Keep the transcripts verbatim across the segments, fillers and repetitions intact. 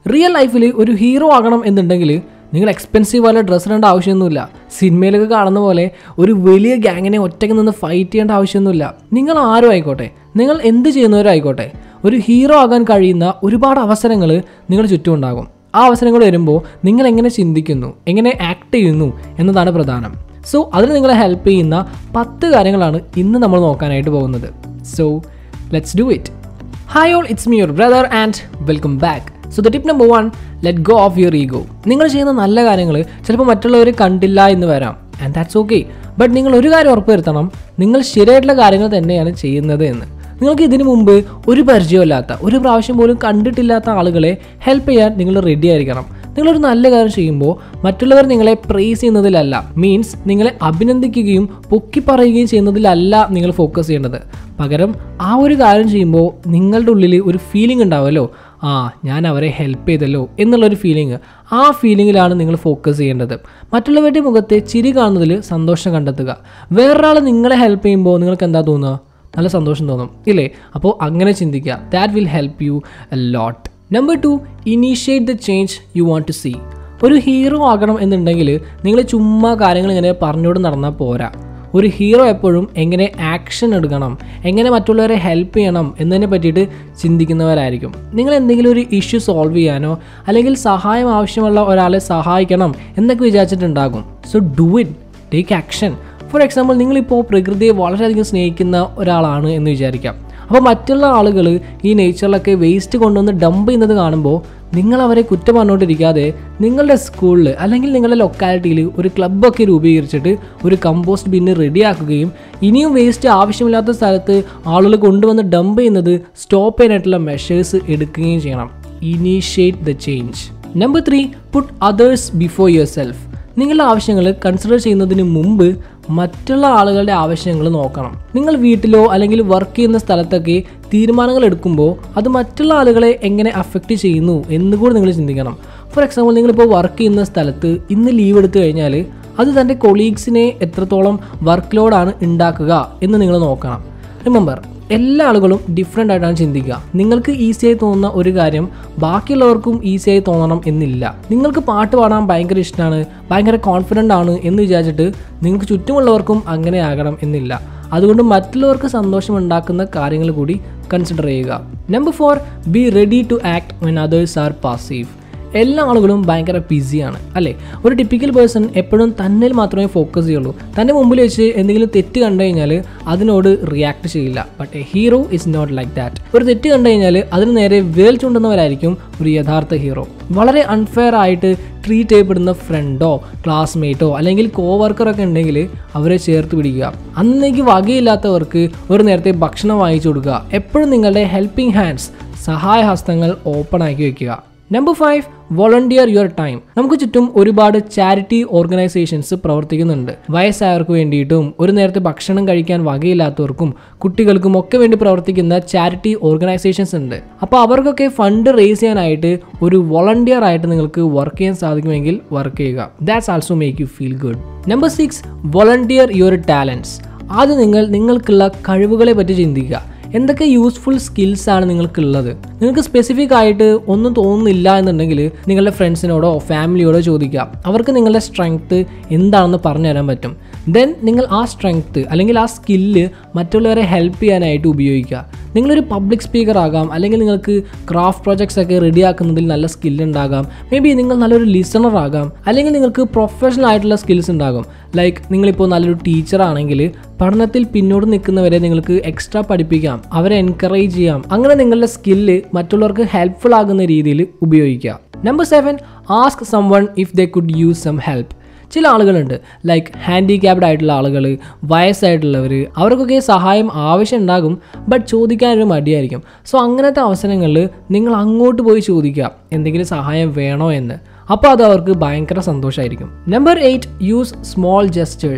Real ലൈഫിൽ ഒരു hero ആകണം എന്നുണ്ടെങ്കിൽ നിങ്ങൾ എക്സ്പെൻസീവ് വല്ല ഡ്രസ്സ് ഇടേണ്ട ആവശ്യമൊന്നുമില്ല. സിനിമയിലൊക്കെ കാണുന്ന പോലെ ഒരു വലിയ ഗ്യാങ്ങിനെ ഒറ്റയ്ക്ക് നിന്ന് ഫൈറ്റ് ചെയ്യേണ്ട ആവശ്യമൊന്നുമില്ല. നിങ്ങൾ ആരും ആയിക്കോട്ടെ, നിങ്ങൾ എന്ത് ചെയ്യുന്നവരായിക്കോട്ടെ, ഒരു ഹീറോ ആകാൻ കഴിയുന്ന ഒരുപാട് അവസരങ്ങൾ നിങ്ങളുടെ ചുറ്റും ഉണ്ടാകും. ആ അവസരങ്ങൾ വരുമ്പോൾ നിങ്ങൾ എങ്ങനെ ചിന്തിക്കുന്നു, എങ്ങനെ ആക്ട് ചെയ്യുന്നു എന്നതാണ് പ്രധാനം. സോ അതിന് നിങ്ങളെ ഹെൽപ്പ് ചെയ്യുന്ന പത്ത് കാര്യങ്ങളാണ് ഇന്ന് നമ്മൾ നോക്കാനായിട്ട് പോകുന്നത്. So let's do it. Hi all, it's me your brother and welcome back. So the tip number one, let go of your ego. നിങ്ങൾ ചെയ്യുന്ന നല്ല കാര്യങ്ങൾ ചിലപ്പോൾ മറ്റുള്ളവർ കണ്ടില്ല എന്ന് വരാം, ആൻഡ് ദാറ്റ്സ് ഓക്കെ. ബട്ട് നിങ്ങൾ ഒരു കാര്യം ഉറപ്പുവരുത്തണം, നിങ്ങൾ ശരിയായിട്ടുള്ള കാര്യങ്ങൾ തന്നെയാണ് ചെയ്യുന്നത് എന്ന്. നിങ്ങൾക്ക് ഇതിനു മുമ്പ് ഒരു പരിചയമില്ലാത്ത, ഒരു പ്രാവശ്യം പോലും കണ്ടിട്ടില്ലാത്ത ആളുകളെ ഹെൽപ്പ് ചെയ്യാൻ നിങ്ങൾ റെഡി ആയിരിക്കണം. നിങ്ങളൊരു നല്ല കാര്യം ചെയ്യുമ്പോൾ മറ്റുള്ളവർ നിങ്ങളെ പ്രേസ് ചെയ്യുന്നതിലല്ല, മീൻസ് നിങ്ങളെ അഭിനന്ദിക്കുകയും പൊക്കി പറയുകയും ചെയ്യുന്നതിലല്ല നിങ്ങൾ ഫോക്കസ് ചെയ്യേണ്ടത്. പകരം ആ ഒരു കാര്യം ചെയ്യുമ്പോൾ നിങ്ങളുടെ ഉള്ളിൽ ഒരു ഫീലിംഗ് ഉണ്ടാവുമല്ലോ, ആ ഞാൻ അവരെ ഹെൽപ്പ് ചെയ്തല്ലോ എന്നുള്ളൊരു ഫീലിംഗ്. ആ ഫീലിങ്ങിലാണ് നിങ്ങൾ ഫോക്കസ് ചെയ്യേണ്ടത്. മറ്റുള്ളവരുടെ മുഖത്തെ ചിരി കാണുന്നതിൽ സന്തോഷം കണ്ടെത്തുക. വേറൊരാൾ നിങ്ങളെ ഹെൽപ്പ് ചെയ്യുമ്പോൾ നിങ്ങൾക്ക് എന്താ തോന്നുക? നല്ല സന്തോഷം തോന്നും ഇല്ലേ? അപ്പോൾ അങ്ങനെ ചിന്തിക്കുക. That will help you a lot. Number two, initiate the change you want to see. ഒരു ഹീറോ ആകണം എന്നുണ്ടെങ്കിൽ നിങ്ങൾ ചുമ്മാ കാര്യങ്ങൾ ഇങ്ങനെ പറഞ്ഞുകൊണ്ട് നടന്നാൽ പോരാ. ഒരു ഹീറോ എപ്പോഴും എങ്ങനെ ആക്ഷൻ എടുക്കണം, എങ്ങനെ മറ്റുള്ളവരെ ഹെൽപ്പ് ചെയ്യണം എന്നതിനെ പറ്റിയിട്ട് ചിന്തിക്കുന്നവരായിരിക്കും. നിങ്ങൾ എന്തെങ്കിലും ഒരു ഇഷ്യൂ സോൾവ് ചെയ്യാനോ അല്ലെങ്കിൽ സഹായം ആവശ്യമുള്ള ഒരാളെ സഹായിക്കണം എന്നൊക്കെ വിചാരിച്ചിട്ടുണ്ടാകും. So do it, take action. For example, നിങ്ങളിപ്പോൾ പ്രകൃതിയെ വളരെയധികം സ്നേഹിക്കുന്ന ഒരാളാണ് എന്ന് വിചാരിക്കാം. അപ്പോൾ മറ്റുള്ള ആളുകൾ ഈ നേച്ചറിലൊക്കെ വേസ്റ്റ് കൊണ്ടുവന്ന് ഡംപ് ചെയ്യുന്നത് കാണുമ്പോൾ നിങ്ങൾ അവരെ കുറ്റം പറഞ്ഞുകൊണ്ടിരിക്കാതെ നിങ്ങളുടെ സ്കൂളിൽ അല്ലെങ്കിൽ നിങ്ങളുടെ ലൊക്കാലിറ്റിയിൽ ഒരു ക്ലബ്ബൊക്കെ രൂപീകരിച്ചിട്ട് ഒരു കമ്പോസ്റ്റ് ബിന്ന് റെഡിയാക്കുകയും ഇനിയും വേസ്റ്റ് ആവശ്യമില്ലാത്ത സ്ഥലത്ത് ആളുകൾ കൊണ്ടുവന്ന് ഡംപ് ചെയ്യുന്നത് സ്റ്റോപ്പ് ചെയ്യാനായിട്ടുള്ള മെഷേഴ്സ് എടുക്കുകയും ചെയ്യണം. Initiate the change. Number three, put others before yourself. നിങ്ങളുടെ ആവശ്യങ്ങൾ കൺസിഡർ ചെയ്യുന്നതിന് മുമ്പ് മറ്റുള്ള ആളുകളുടെ ആവശ്യങ്ങൾ നോക്കണം. നിങ്ങൾ വീട്ടിലോ അല്ലെങ്കിൽ വർക്ക് ചെയ്യുന്ന സ്ഥലത്തൊക്കെ തീരുമാനങ്ങൾ എടുക്കുമ്പോൾ അത് മറ്റുള്ള ആളുകളെ എങ്ങനെ അഫക്റ്റ് ചെയ്യുന്നു എന്നുകൂടി നിങ്ങൾ ചിന്തിക്കണം. ഫോർ എക്സാമ്പിൾ, നിങ്ങളിപ്പോൾ വർക്ക് ചെയ്യുന്ന സ്ഥലത്ത് ഇന്ന് ലീവ് എടുത്തു കഴിഞ്ഞാൽ അത് തൻ്റെ കൊളീഗ്സിനെ എത്രത്തോളം വർക്ക് ലോഡാണ് ഉണ്ടാക്കുക എന്ന് നിങ്ങൾ നോക്കണം. റിമെമ്പർ, എല്ലാ ആളുകളും ഡിഫറെൻ്റ് ആയിട്ടാണ് ചിന്തിക്കുക. നിങ്ങൾക്ക് ഈസിയായി തോന്നുന്ന ഒരു കാര്യം ബാക്കിയുള്ളവർക്കും ഈസിയായി തോന്നണം എന്നില്ല. നിങ്ങൾക്ക് പാട്ട് പാടാൻ ഭയങ്കര ഇഷ്ടമാണ്, ഭയങ്കര കോൺഫിഡൻ്റ് ആണ് എന്ന് വിചാരിച്ചിട്ട് നിങ്ങൾക്ക് ചുറ്റുമുള്ളവർക്കും അങ്ങനെ ആകണം എന്നില്ല. അതുകൊണ്ട് മറ്റുള്ളവർക്ക് സന്തോഷം ഉണ്ടാക്കുന്ന കാര്യങ്ങൾ കൂടി കൺസിഡർ ചെയ്യുക. Number four, be ready to act when others are passive. എല്ലാ ആളുകളും ഭയങ്കര ബിസിയാണ് അല്ലേ? ഒരു ടിപ്പിക്കൽ പേഴ്സൺ എപ്പോഴും തന്നിൽ മാത്രമേ ഫോക്കസ് ചെയ്യുള്ളൂ. തൻ്റെ മുമ്പിൽ വെച്ച് എന്തെങ്കിലും തെറ്റ് കണ്ടു കഴിഞ്ഞാൽ അതിനോട് റിയാക്ട് ചെയ്യില്ല. But a hero is not like that. ഒരു തെറ്റ് കണ്ടു കഴിഞ്ഞാൽ അതിന് നേരെ വേൽ ചൂണ്ടുന്നവരായിരിക്കും ഒരു യഥാർത്ഥ ഹീറോ. വളരെ അൺഫെയർ ആയിട്ട് ട്രീറ്റ് ചെയ്യപ്പെടുന്ന ഫ്രണ്ടോ ക്ലാസ്മേറ്റോ അല്ലെങ്കിൽ കോവർക്കറൊക്കെ ഉണ്ടെങ്കിൽ അവരെ ചേർത്ത് പിടിക്കുക. അന്നേക്ക് വകയില്ലാത്തവർക്ക് ഒരു നേരത്തെ ഭക്ഷണം വാങ്ങിച്ചു കൊടുക്കുക. എപ്പോഴും നിങ്ങളുടെ ഹെൽപ്പിംഗ് ഹാൻഡ്സ്, സഹായഹസ്തങ്ങൾ ഓപ്പൺ ആക്കി വെക്കുക. Number five, volunteer your time. നമുക്ക് ചുറ്റും ഒരുപാട് ചാരിറ്റി ഓർഗനൈസേഷൻസ് പ്രവർത്തിക്കുന്നുണ്ട്. വയസ്സായവർക്ക് വേണ്ടിയിട്ടും ഒരു നേരത്തെ ഭക്ഷണം കഴിക്കാൻ വകയില്ലാത്തവർക്കും കുട്ടികൾക്കും ഒക്കെ വേണ്ടി പ്രവർത്തിക്കുന്ന ചാരിറ്റി ഓർഗനൈസേഷൻസ് ഉണ്ട്. അപ്പോൾ അവർക്കൊക്കെ ഫണ്ട് റേസ് ചെയ്യാനായിട്ട് ഒരു വോളണ്ടിയർ ആയിട്ട് നിങ്ങൾക്ക് വർക്ക് ചെയ്യാൻ സാധിക്കുമെങ്കിൽ വർക്ക് ചെയ്യുക. That's also make you feel good. Number six, volunteer your talents. ആദ്യം നിങ്ങൾ നിങ്ങൾക്കുള്ള കഴിവുകളെ പറ്റി ചിന്തിക്കുക. എന്തൊക്കെ യൂസ്ഫുൾ സ്കിൽസാണ് നിങ്ങൾക്കുള്ളത്? നിങ്ങൾക്ക് സ്പെസിഫിക് ആയിട്ട് ഒന്നും തോന്നുന്നില്ല എന്നുണ്ടെങ്കിൽ നിങ്ങളുടെ ഫ്രണ്ട്സിനോടോ ഫാമിലിയോടോ ചോദിക്കുക. അവർക്ക് നിങ്ങളുടെ സ്ട്രെങ്ത്ത് എന്താണെന്ന് പറഞ്ഞു തരാൻ പറ്റും. ദെൻ നിങ്ങൾ ആ സ്ട്രെങ്ത്ത് അല്ലെങ്കിൽ ആ സ്കില്ല് മറ്റുള്ളവരെ ഹെൽപ്പ് ചെയ്യാനായിട്ട് ഉപയോഗിക്കുക. നിങ്ങളൊരു പബ്ലിക് സ്പീക്കർ ആകാം, അല്ലെങ്കിൽ നിങ്ങൾക്ക് ക്രാഫ്റ്റ് പ്രോജക്ട്സ് ഒക്കെ റെഡിയാക്കുന്നതിൽ നല്ല സ്കില്ല് ഉണ്ടാകാം. മേ ബി നിങ്ങൾ നല്ലൊരു ലിസണർ ആകാം, അല്ലെങ്കിൽ നിങ്ങൾക്ക് പ്രൊഫഷണൽ ആയിട്ടുള്ള സ്കിൽസ് ഉണ്ടാകും. ലൈക്ക് നിങ്ങളിപ്പോൾ നല്ലൊരു ടീച്ചറാണെങ്കിൽ പഠനത്തിൽ പിന്നോട്ട് നിൽക്കുന്നവരെ നിങ്ങൾക്ക് എക്സ്ട്രാ പഠിപ്പിക്കാം, അവരെ എൻകറേജ് ചെയ്യാം. അങ്ങനെ നിങ്ങളുടെ സ്കില്ല് മറ്റുള്ളവർക്ക് ഹെൽപ്ഫുൾ ആകുന്ന രീതിയിൽ ഉപയോഗിക്കുക. Number seven, ask someone if they could use some help. ചില ആളുകളുണ്ട്, ലൈക്ക് ഹാൻഡിക്യാപ്ഡ് ആയിട്ടുള്ള ആളുകൾ, വയസ്സായിട്ടുള്ളവർ, അവർക്കൊക്കെ സഹായം ആവശ്യം ഉണ്ടാകും, ബട്ട് ചോദിക്കാനൊരു മടിയായിരിക്കും. സോ അങ്ങനത്തെ അവസരങ്ങളിൽ നിങ്ങൾ അങ്ങോട്ട് പോയി ചോദിക്കുക എന്തെങ്കിലും സഹായം വേണോ എന്ന്. അപ്പോൾ അത് അവർക്ക് ഭയങ്കര സന്തോഷമായിരിക്കും. Number eight, use small gestures.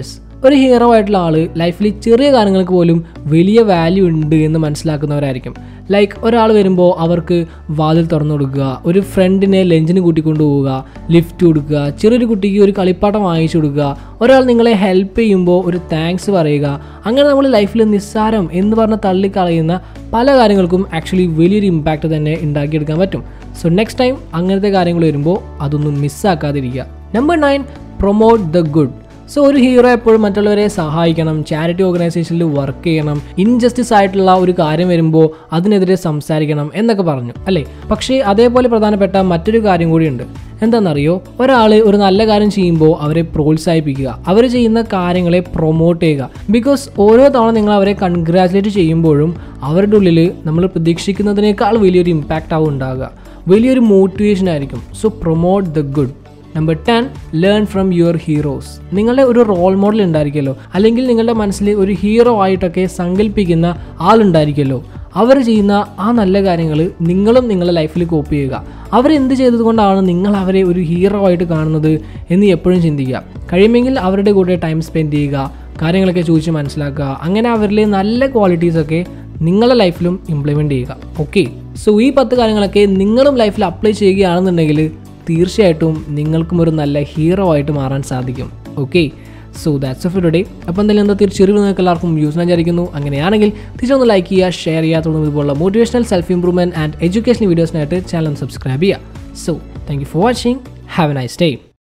ഒരു ഹീറോ ആയിട്ടുള്ള ആൾ ലൈഫിൽ ചെറിയ കാര്യങ്ങൾക്ക് പോലും വലിയ വാല്യൂ ഉണ്ട് എന്ന് മനസ്സിലാക്കുന്നവരായിരിക്കും. ലൈക്ക് ഒരാൾ വരുമ്പോൾ അവർക്ക് വാതിൽ തുറന്നു കൊടുക്കുക, ഒരു ഫ്രണ്ടിനെ ലഞ്ചിന് കൂട്ടിക്കൊണ്ടു പോവുക, ലിഫ്റ്റ് കൊടുക്കുക, ചെറിയൊരു കുട്ടിക്ക് ഒരു കളിപ്പാട്ടം വാങ്ങിച്ചു കൊടുക്കുക, ഒരാൾ നിങ്ങളെ ഹെൽപ്പ് ചെയ്യുമ്പോൾ ഒരു താങ്ക്സ് പറയുക. അങ്ങനെ നമ്മൾ ലൈഫിൽ നിസ്സാരം എന്ന് പറഞ്ഞ് തള്ളിക്കളയുന്ന പല കാര്യങ്ങൾക്കും ആക്ച്വലി വലിയൊരു ഇമ്പാക്റ്റ് തന്നെ ഉണ്ടാക്കിയെടുക്കാൻ പറ്റും. സോ നെക്സ്റ്റ് ടൈം അങ്ങനത്തെ കാര്യങ്ങൾ വരുമ്പോൾ അതൊന്നും മിസ്സാക്കാതിരിക്കുക. Number nine, promote the good. So ഒരു ഹീറോ എപ്പോഴും മറ്റുള്ളവരെ സഹായിക്കണം, ചാരിറ്റി ഓർഗനൈസേഷനിൽ വർക്ക് ചെയ്യണം, ഇൻജസ്റ്റിസ് ആയിട്ടുള്ള ഒരു കാര്യം വരുമ്പോൾ അതിനെതിരെ സംസാരിക്കണം എന്നൊക്കെ പറഞ്ഞു അല്ലേ. പക്ഷേ അതേപോലെ പ്രധാനപ്പെട്ട മറ്റൊരു കാര്യം കൂടിയുണ്ട്. എന്താണെന്നറിയോ, ഒരാൾ ഒരു നല്ല കാര്യം ചെയ്യുമ്പോൾ അവരെ പ്രോത്സാഹിപ്പിക്കുക, അവർ ചെയ്യുന്ന കാര്യങ്ങളെ പ്രൊമോട്ട് ചെയ്യുക. ബിക്കോസ് ഓരോ തവണ നിങ്ങൾ അവരെ കൺഗ്രാജുലേറ്റ് ചെയ്യുമ്പോഴും അവരുടെ ഉള്ളിൽ നമ്മൾ പ്രതീക്ഷിക്കുന്നതിനേക്കാൾ വലിയൊരു ഇമ്പാക്റ്റ് ആവും ഉണ്ടാകുക, വലിയൊരു മോട്ടിവേഷൻ ആയിരിക്കും. So promote the good. Number ten, learn from your heroes. നിങ്ങളുടെ ഒരു റോൾ മോഡൽ ഉണ്ടായിരിക്കുമല്ലോ, അല്ലെങ്കിൽ നിങ്ങളുടെ മനസ്സിൽ ഒരു ഹീറോ ആയിട്ടൊക്കെ സങ്കല്പിക്കുന്ന ആളുണ്ടായിരിക്കുമല്ലോ. അവർ ചെയ്യുന്ന ആ നല്ല കാര്യങ്ങൾ നിങ്ങളും നിങ്ങളുടെ ലൈഫിൽ കോപ്പി ചെയ്യുക. അവരെന്ത് ചെയ്തതുകൊണ്ടാണ് നിങ്ങൾ അവരെ ഒരു ഹീറോ ആയിട്ട് കാണുന്നത് എന്ന് എപ്പോഴും ചിന്തിക്കുക. കഴിയുമെങ്കിൽ അവരുടെ കൂടെ ടൈം സ്പെൻഡ് ചെയ്യുക, കാര്യങ്ങളൊക്കെ ചോദിച്ച് മനസ്സിലാക്കുക. അങ്ങനെ അവരിലെ നല്ല ക്വാളിറ്റീസൊക്കെ നിങ്ങളുടെ ലൈഫിലും ഇംപ്ലിമെൻറ്റ് ചെയ്യുക. ഓക്കെ, സോ ഈ പത്ത് കാര്യങ്ങളൊക്കെ നിങ്ങളും ലൈഫിൽ അപ്ലൈ ചെയ്യുകയാണെന്നുണ്ടെങ്കിൽ തീർച്ചയായിട്ടും നിങ്ങൾക്കും ഒരു നല്ല ഹീറോ ആയിട്ട് മാറാൻ സാധിക്കും. Okay, so that's of today. അപ്പോൾ എന്തായാലും എന്താ തീർച്ചയായും നിങ്ങൾക്ക് എല്ലാവർക്കും യൂസ് വിചാരിക്കുന്നു. അങ്ങനെയാണെങ്കിൽ തീർച്ചയായും ലൈക്ക് ചെയ്യുക, ഷെയർ ചെയ്യുക, തുടർന്ന് ഇതുപോലുള്ള motivational self improvement and education വീഡിയോസിനായിട്ട് ചാനൽ സബ്സ്ക്രൈബ് ചെയ്യുക. So thank you for watching. Have a nice day.